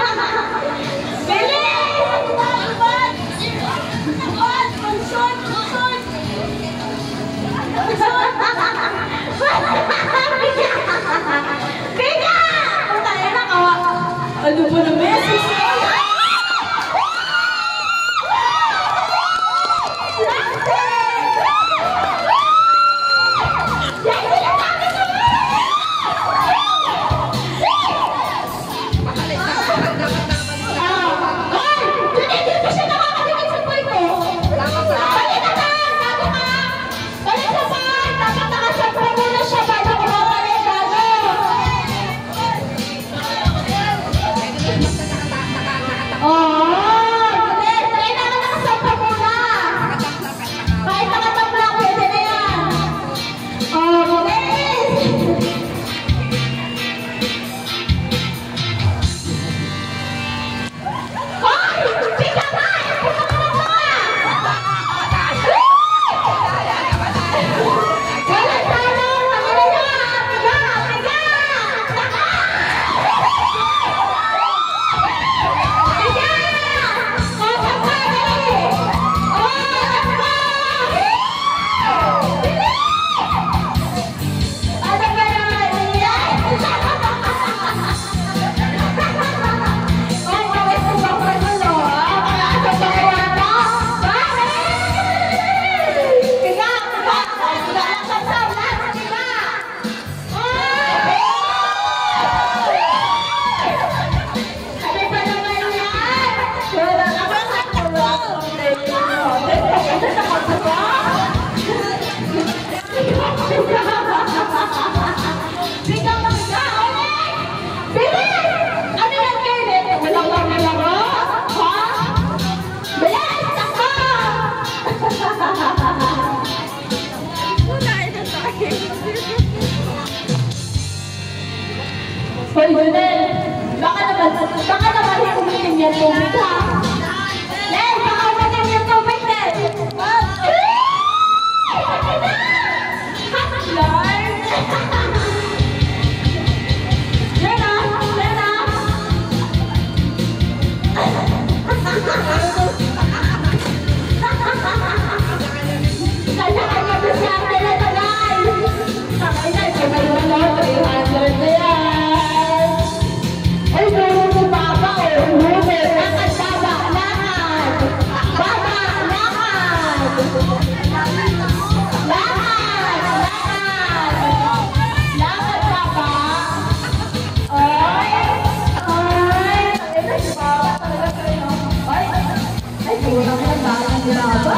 Ano ba na message? Hoy, Junel! Baka naman umitim yung tubig, ha? Len, baka umitim yung tubig, Len! Lena! Lena! Kanya-kanya ko siya ang talatagay! Sakay na, siya may 300 na yan! Ay, gawin mo baba o huli. Lakad, baba, lakad. Baba, lakad. Lakad, lakad. Lakad, baba. Ay, ay. Ito si baba talaga kayo. Ay, ay, kurang na bakit si baba.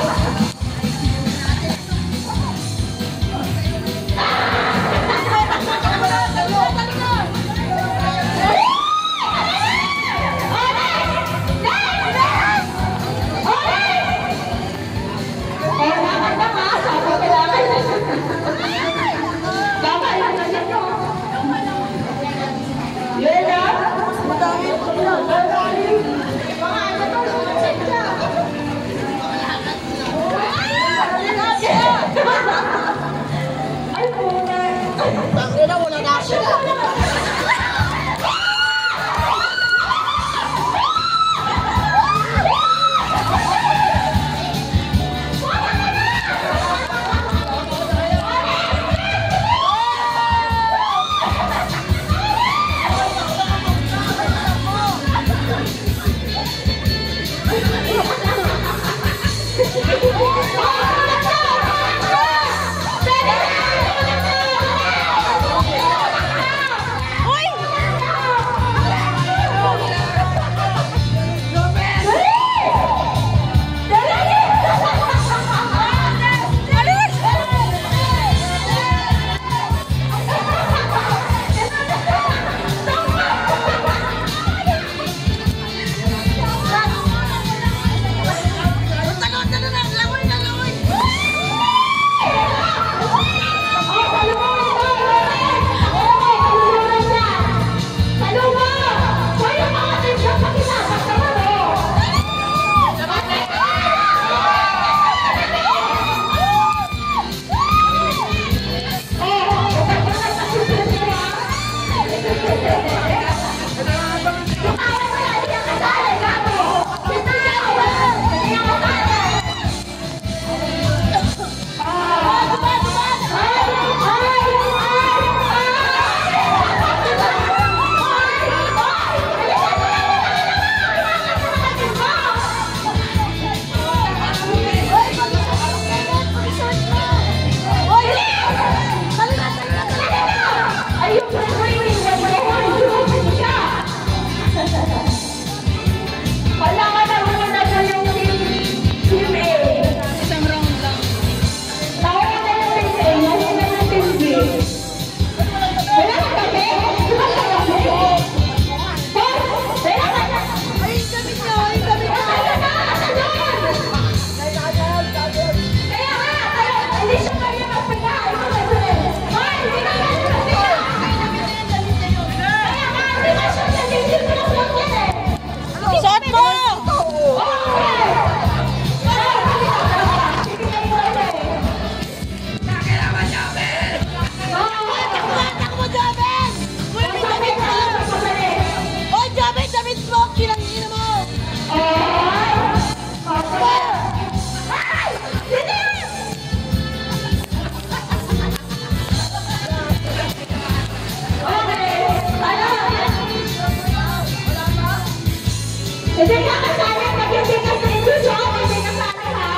Hindi ka kasali, pag hindi ka sa indusyon, hindi ka kasali ha.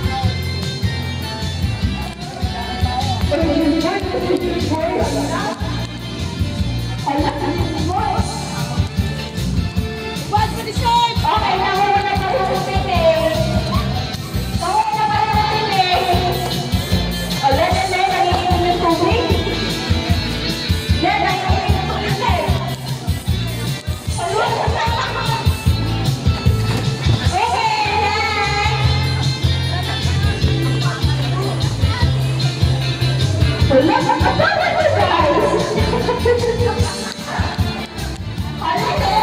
One for the short! Okay, nahuli na pa rin yung piling. Nahuli na pa rin yung piling. O, Len, nanginginom yung tubig. Len, nanginginom yung tubig, Len. Paluwa sa sama. Okay, Len. Wala ka kasama ko, guys. Hala, Len.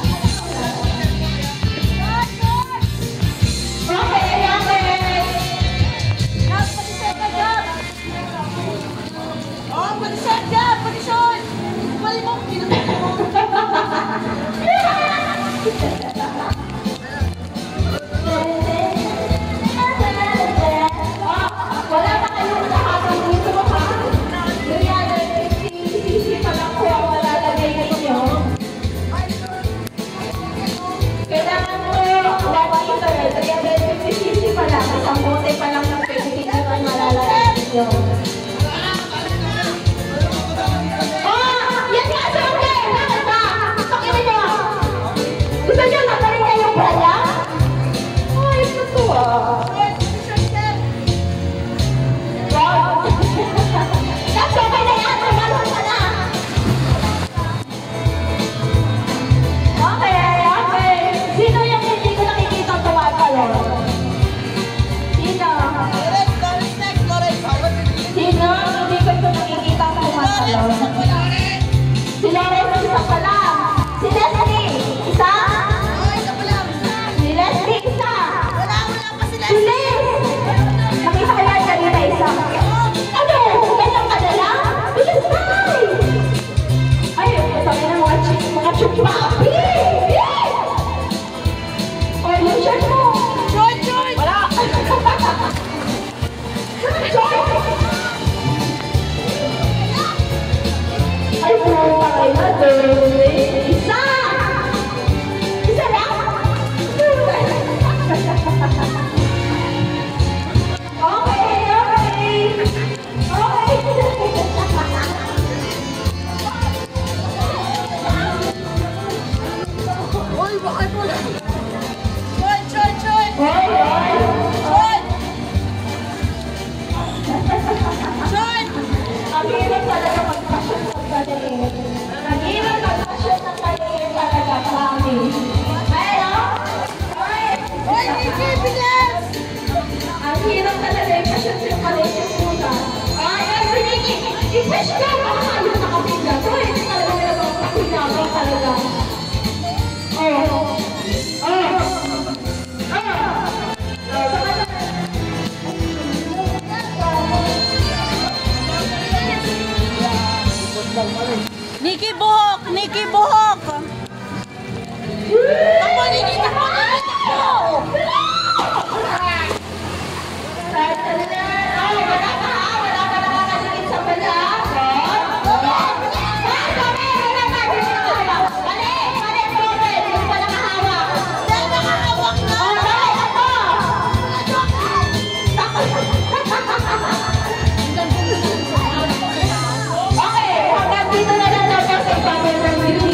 Okay, okay. Now, for the second job! Oh, for the second job! For the short! Balik mo! Pinatay mo! Wala pa kayong nakakapag dito ha? Ganyan, si pa lang po ang malalagay ninyo. Kailangan mo makita rin. Kaya 50cc pa lang. Isang bote pa lang ng 50cc ang malalagay ninyo. Yan nga, sabi! Bakit ba? Pakinin nyo! Gusto nyo natarin niya yung brala? Ay, ito ah. Wow! That's okay na yan! Tumalon ka na! Okay, okay. Sino yung hindi ko nakikita tumatalon? Sino? Sino? Hindi ko ito nakikita tumatalon. Si Lawrence, isa pa lang. Si Leslie, isa? Si Leslie, isa. Si Liz! Nakita ko yan kanina isa. Ano? Ganyan ka na lang? Bilis na! Ay, sabi na mga chupapi! O, yung shirt mo! Short, short! Wala! Short! Ay, pumunta kayo na doon. Isa! Isa lang? Okay, okay. Uy, bakit mo? Short, short, short! Hoy, hoy. Short! Short! Ang hirap talaga mag-fashion ng kaliit. Ang hirap mag-fashion ng kaliit talaga, promise. Ayun, no? Hoy! Uy, Nikki, bilis! Ang hirap talaga i-fashion ng kaliit yung puta. Ay, si Nikki! I-push ka! Baka ayun nakapigla. So, hindi talaga nila magpapinawa talaga. Oh! Oh! Nikki, buhok! Nikki, buhok! Takbo, Nikki! Takbo, Nikki! Takbo! Wala ka nakakaligid sa bala. Okay, hanggang dito na lang daw sa Bubble Run Beauty.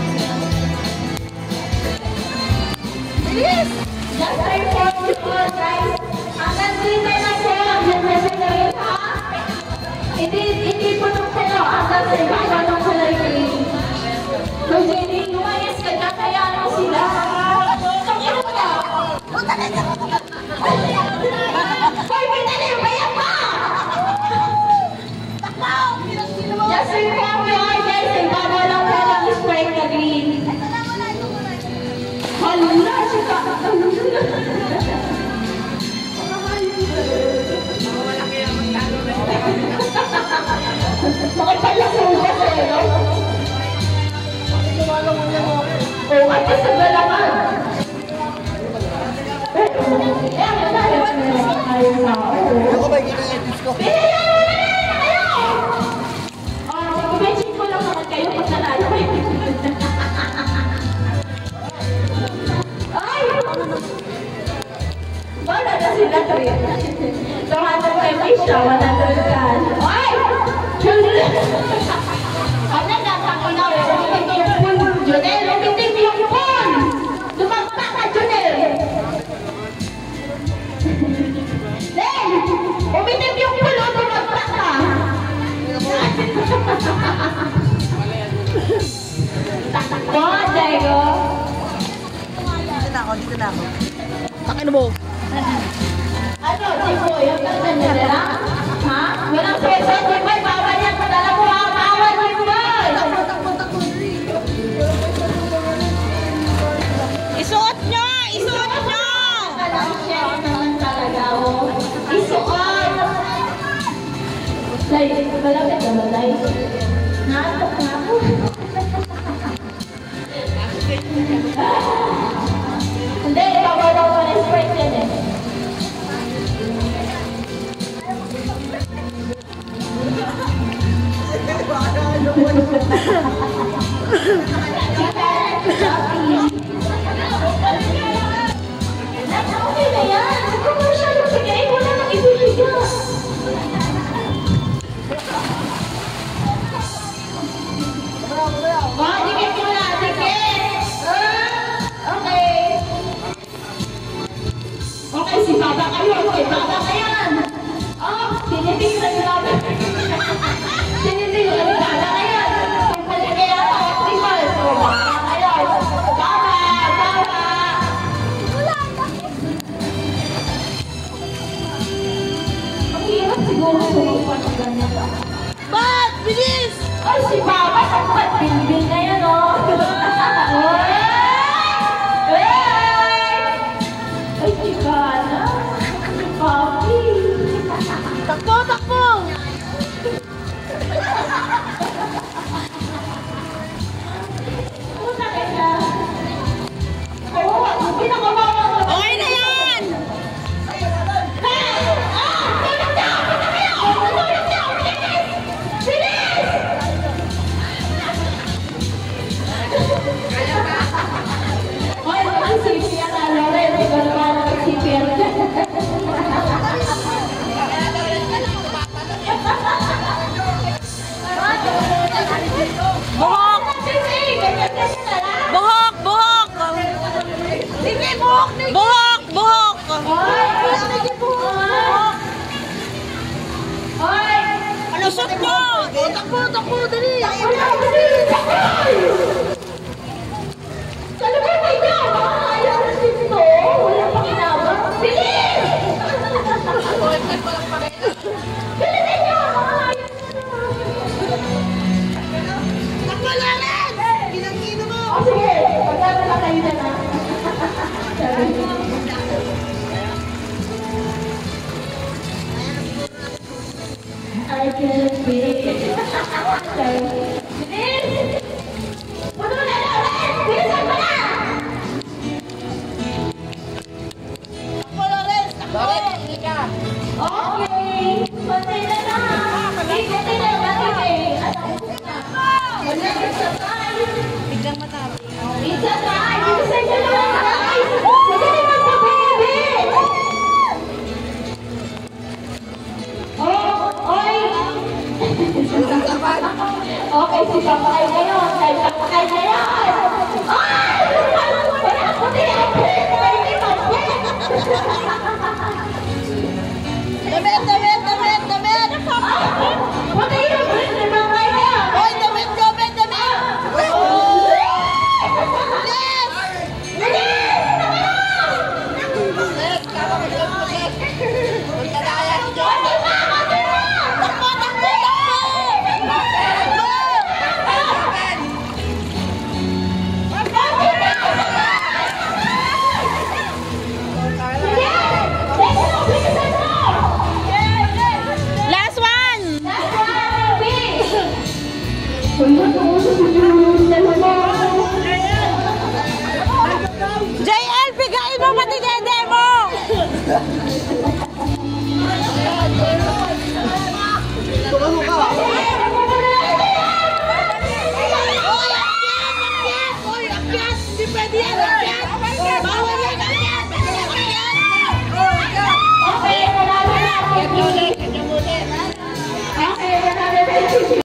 Bilis! Just try for you guys. Hanggang dito na po. Yan na sila yun ha. Hindi po nung sila hanggang sa ibabaw ng kulay green. So, hindi lumayas ka na kaya ano sila. Sakino mo na. Hoy, pinali! Bayan pa! Just reform your guys. Ibabaw lang ka lang spray na green. Hala, siya ka. Makipaglasubas eh, no? Oo, at sa galaman. Ako ba yung edits ko? Imagine ko lang naman kayo pag nanalo. So, 150 siya, 100 cash. Ay! Ano na, panginaw, umitim yung pool, Junel, umitim yung pool! Lumagpa ka, Junel! Len! Umitim yung pool, lumagpa ka! Takbo, Diego! Dito na ako. Takin mo. Ano, Tibo, yung ganda niya nila? Ha? Walang peso, Tibo, bawal yan, padala mo ha, bawal, Tibo! Isuot nyo! Isuot nyo! Walang chef naman talaga, oh. Isuot! Day, malapit na ba, Day? Naantok na ako. Hindi, ipapalaw ko na Sprite yan eh. Okay na yan. Commercial yung bigay. Wala nang ibibigay. Dikit mo na. Dikit. Okay. Okay, si Baba kayo. Okay, Baba ka yan. Tinitig na si Baba. Tinitig na si Baba ka yan. Kung pwede kaya ako, di ba? So, Baba kayo. Baba! Baba! Ang hirap siguro sumupan ng ganyan. Ba't? Bilis! Ay, si Baba, sakpat bilbil na yan, oh. Ay, chikana. Papi. Takbo! Takbo! Puta ka na. Oo, pinakabawa ko. Okay na yan! Tulog na! Puta kayo! Tulog na! Bilis! Ay, ang CPR na Lola. Hindi ko naman ang CPR. Buhok! Buhok! Buhok! Sige, buhok! Buhok! Buhok! Lusot nyo! Takbo! Takbo! Dali! Takbo namin! Pinag-ino mo! Sige, pagkala na kayo na na. I can't be. Bilis! Puno na na ulit! Bilisan mo na! Takbo, Lawrence! Takbo! Okay! Pantay na na! Ikutin na ba kayo? Wala, it's a time! Biglang matapos. It's a time! Bilisan nyo na lang, guys! Sige na magpa-baby! Oy! Okay, si Papay na yun. Dahil Papay na yun. Ay! Wala ko din ang print. May pag-print. Damit! Damit! Damit! Damit! Pati yung print ni Papay na yun. Hoy! Damit! Damit! Damit! Bilis! Bilis! Bilis! Kama mo dyan! Bilis! Punta na kaya si John! Pati ba? Pati ba? Takbo! Takbo! Takbo! Last one! JL, bigayin mo pati dede mo! Tumano ka.